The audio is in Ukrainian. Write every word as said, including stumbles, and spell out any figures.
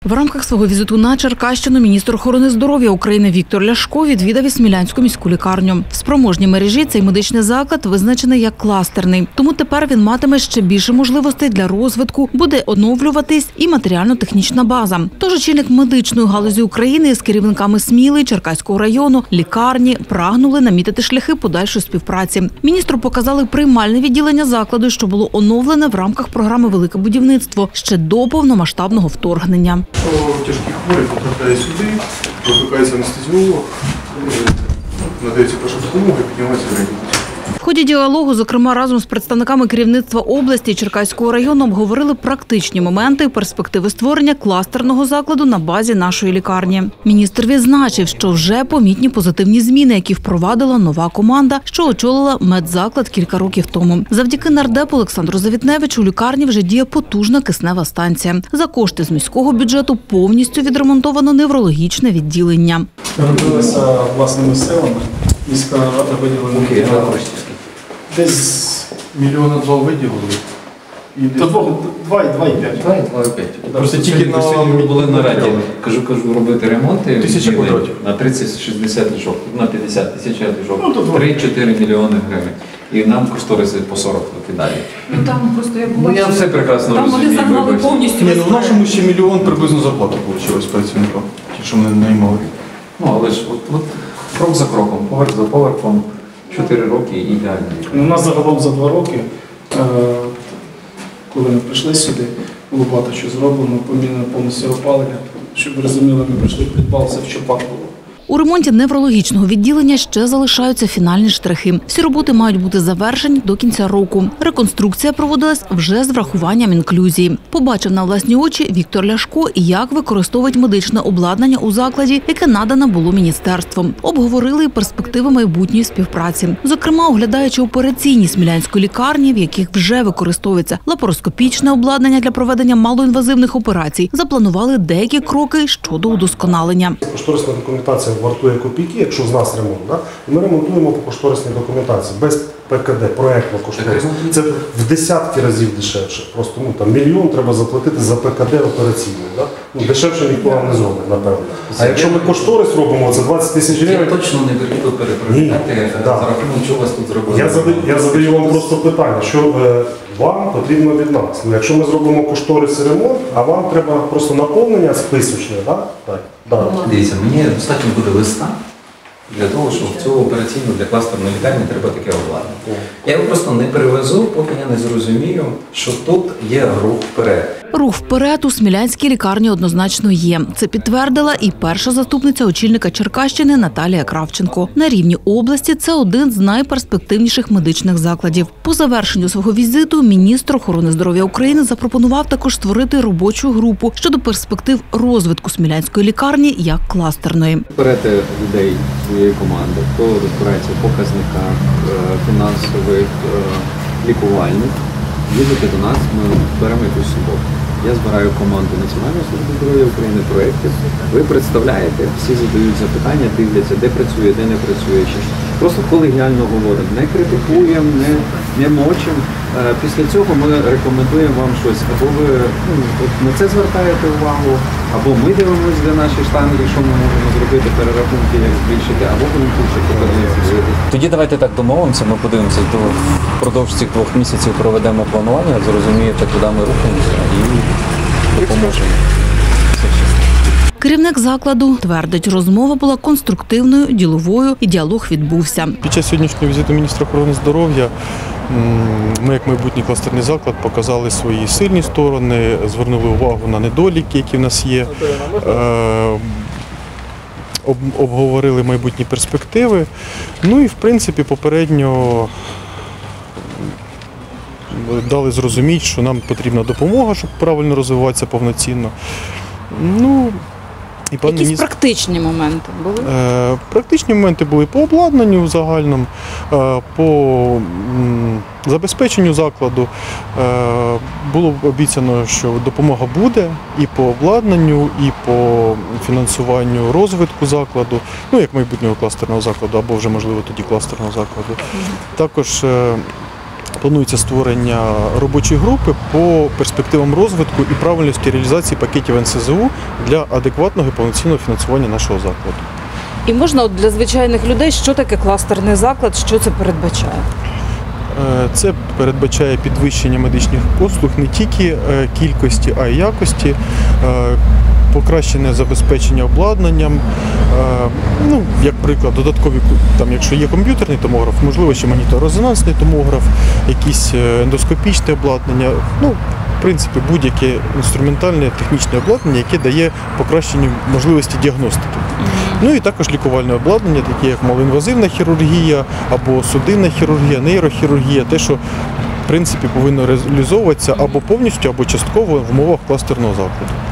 В рамках свого візиту на Черкащину міністр охорони здоров'я України Віктор Ляшко відвідав і Смілянську міську лікарню. В спроможній мережі цей медичний заклад визначений як кластерний. Тому тепер він матиме ще більше можливостей для розвитку, буде оновлюватись і матеріально-технічна база. Тож очільник медичної галузі України з керівниками Сміли, Черкаського району, лікарні прагнули намітити шляхи подальшої співпраці. Міністру показали приймальне відділення закладу, що було оновлене в рамках програми «Велике будівництво» ще до повномасштабного вторгнення. Якщо тяжкі хворі потрапляє сюди, викликається анестезіолог, надається перша допомога і піднімається реанімація. В ході діалогу, зокрема, разом з представниками керівництва області і Черкаського району обговорили практичні моменти і перспективи створення кластерного закладу на базі нашої лікарні. Міністр відзначив, що вже помітні позитивні зміни, які впровадила нова команда, що очолила медзаклад кілька років тому. Завдяки нардепу Олександру Завітневичу у лікарні вже діє потужна киснева станція. За кошти з міського бюджету повністю відремонтовано неврологічне відділення. Робилося власними силами. Міська рада виділила десь Мільйона два виділили. до двох, два і два і п'ять. Два і два і п'ять. Просто тільки на були на раді. Кажу, кажу, робити ремонти Тисяча квадратів. На тридцять-шістдесят ліжок, на п'ятдесят тисяч ліжок, три-чотири мільйони гривень. І нам кошториси по сорок викидають. Ну там просто я була. Ну я все прекрасно там розумію. Там вони загнали повністю. Ні, ну в нашому ще мільйон приблизно зарплата вийшла з працівником, ті, що ми наймали. Ну, але ж от, от крок за кроком, поверх за поверхом, чотири роки і ідеально. У нас загалом за два роки, коли ми прийшли сюди, було багато що зроблено, помінено повністю опалення. Щоб ви розуміли, ми прийшли підвал, це в Чопак було. У ремонті неврологічного відділення ще залишаються фінальні штрихи. Всі роботи мають бути завершені до кінця року. Реконструкція проводилась вже з врахуванням інклюзії. Побачив на власні очі Віктор Ляшко, як використовують медичне обладнання у закладі, яке надано було міністерством. Обговорили і перспективи майбутньої співпраці. Зокрема, оглядаючи операційні Смілянської лікарні, в яких вже використовується лапароскопічне обладнання для проведення малоінвазивних операцій, запланували деякі кроки щодо удосконалення. Кошторисна документація вартує копійки, якщо з нас ремонт, да? І ми ремонтуємо по кошторисній документації, без ПКД, проєктно кошторисна. Це в десятки разів дешевше. Просто ну, там, мільйон треба заплатити за ПКД операційний. Да? Ну, дешевше ніхто вам не зробить, напевно. А якщо ми кошторис робимо, це двадцять тисяч гривень. Я точно не беру перепровіряти, за рахунок чого вас тут зробили. Я задаю, я задаю вам просто питання, що е, вам потрібно від нас. Ну, якщо ми зробимо кошторис і ремонт, а вам треба просто наповнення списочне, да? Так? Да. Дивіться, мені достатньо буде листа для того, щоб в цю операційну для кластерної лікарні треба таке обладнання. Я його просто не перевезу, поки я не зрозумію, що тут є рух вперед. Рух вперед у Смілянській лікарні однозначно є. Це підтвердила і перша заступниця очільника Черкащини Наталія Кравченко. На рівні області це один з найперспективніших медичних закладів. По завершенню свого візиту міністр охорони здоров'я України запропонував також створити робочу групу щодо перспектив розвитку Смілянської лікарні як кластерної. Берете людей своєї команди, хто розбирається в показниках фінансових, лікувальних, їдете до нас, ми беремо якусь суботу. Я збираю команду Національної служби здоров'я України, проєктів. Ви представляєте, всі задають запитання, дивляться, де працює, де не працює. Просто колегіально говоримо, не критикуємо, не, не мочимо. Після цього ми рекомендуємо вам щось. Або ви ну, на це звертаєте увагу, або ми дивимося, де наші штанги, що ми можемо зробити, перерахунки, як збільшити, або будемо тут покажемо. Тоді давайте так домовимося, ми подивимося, впродовж цих двох місяців проведемо планування, зрозумієте, куди ми рухаємося і допоможемо. Керівник закладу твердить, розмова була конструктивною, діловою і діалог відбувся. Під час сьогоднішнього візиту міністра охорони здоров'я ми, як майбутній кластерний заклад, показали свої сильні сторони, звернули увагу на недоліки, які в нас є, обговорили майбутні перспективи. Ну і, в принципі, попередньо дали зрозуміти, що нам потрібна допомога, щоб правильно розвиватися повноцінно. Ну, і пан Якісь міністр... практичні моменти були? Е, практичні моменти були по обладнанню загальному, е, по м, забезпеченню закладу. Е, було обіцяно, що допомога буде і по обладнанню, і по фінансуванню розвитку закладу, ну, як майбутнього кластерного закладу, або вже, можливо, тоді кластерного закладу. Також е, планується створення робочої групи по перспективам розвитку і правильності реалізації пакетів ен ес зе у для адекватного і повноцінного фінансування нашого закладу. І можна от для звичайних людей, що таке кластерний заклад, що це передбачає? Е, Це передбачає підвищення медичних послуг не тільки е, кількості, а й якості, е, покращене забезпечення обладнанням, е, ну, як приклад, додаткові, там, якщо є комп'ютерний томограф, можливо, ще магніторезонансний томограф, якісь е, ендоскопічне обладнання, ну, в принципі, будь-яке інструментальне технічне обладнання, яке дає покращені можливості діагностики. Ну і також лікувальне обладнання, таке як малоінвазивна хірургія або судинна хірургія, нейрохірургія, те, що в принципі повинно реалізовуватися або повністю, або частково в умовах кластерного закладу.